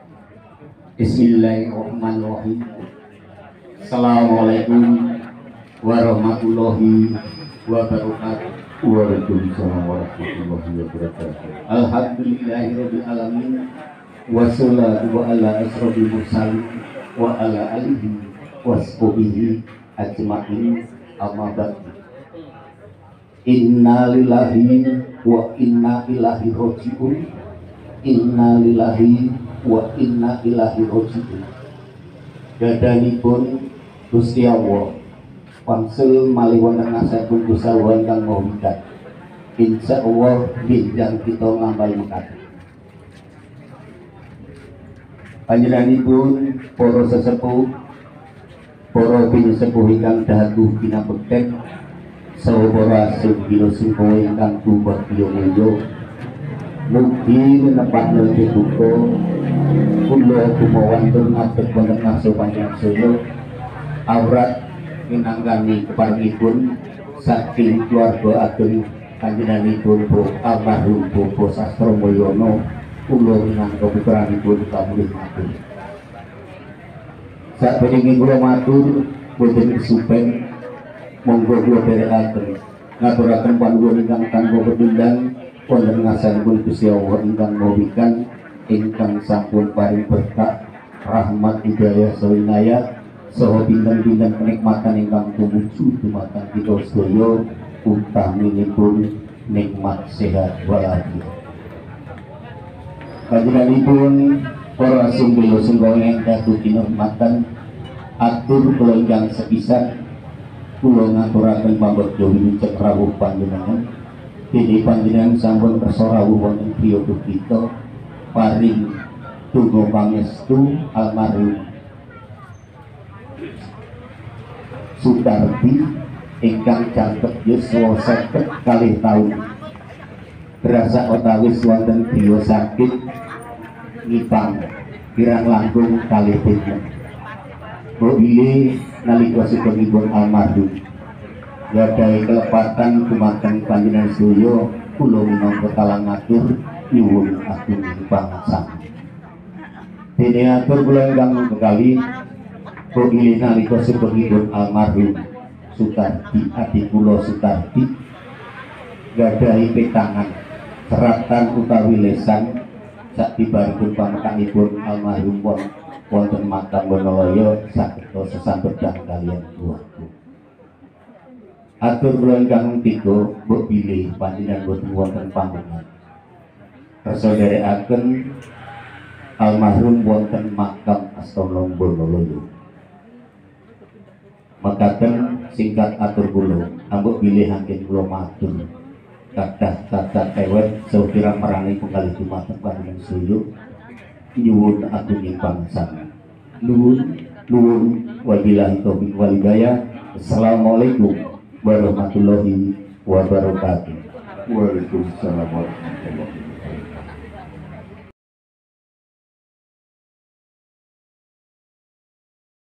Bismillahirrahmanirrahim. Assalamualaikum warahmatullahi wabarakatuh. Waalaikumsalam warahmatullahi wabarakatuh. Alhamdulillahirabbil alamin. Wassalatu wa ala asrofil mursalin wa ala alihi washabihi ajmain. Amma ba'du. Inna lillahi wa inna ilaihi raji'un. Inna lillahi wa inna ilaihi raji'un. Dadanipun Gusti Allah Pansul malih wonten ngasipun kusawan kang mawidat. Insyaallah binjang kita ngambal mekaten. Panjenenganipun para sesepuh, para pinusepuh ingkang dahaku kinabekten, saha para sugila sungkawa ingkang tumebak mulya. Mugi menepatna duka kula kumawantun ngadeg wonten ngarsa panjenengan sedaya awrat minangkani keparengipun saking keluarga ageng panjenenganipun almarhum Bapak Sastro Mulyono. Kula minangka puteranipun kamulih matur. Sabengi kula matur boten kesupen, monggo kula dherekaken ngaturaken panuwun ingkang tanpa petundang wonten ngasanipun Gusti Allah ingkang mawikan ingkang sampun paring berkah rahmat hidayah saha inayah saha pinten-pinten kenikmatan ingkang tumuju dumateng kita sedaya utaminipun nikmat sehat walafiat. Panjenenganipun para sungguh sungguh engkang kinurmatan atur kula ingkang sepisan kula ngaturaken pambekta wiwit rawuh panjenengan. Dene panjenengan sampun kersa rawuh wonten griya kita paring tunggu pangestu almarhum Sutardi ingkang jangkep yuswa 50 kalih taun. Berasa otawis wonten griya sakit ngipang kirang langkung kalih dinten. Bilih nalika sugengipun almarhum gadhahi kelepatan dumateng panjenengan sedaya, kula minangka talang ngatur nyuwun agung pangarsani. Dene atur kula ingkang bekali bilih nalika sugengipun almarhum Sutardi adik kula Sutardi gadhahi petangan seratan utawi lesan sakibaripun pamekanipun almarhum wonten makam Wonoloyo sakita sesambedang kaliyan keluarga. Atur kula ingkang tiga mbok bilih panjenengan boten wonten panggonan. Kersa dherekaken almarhum wonten makam Astana Wonoloyo. Mekaten singkat atur kula, ambek bilih anggen kula matur kathah ewet saukira marani penggalih dumateng panjenengan sedaya nyuwun agung ing pangsami. Nuwun wabillahi taufiq wal hidayah. Assalamualaikum warahmatullahi wabarakatuh. Waalaikumsalam warahmatullahi wabarakatuh.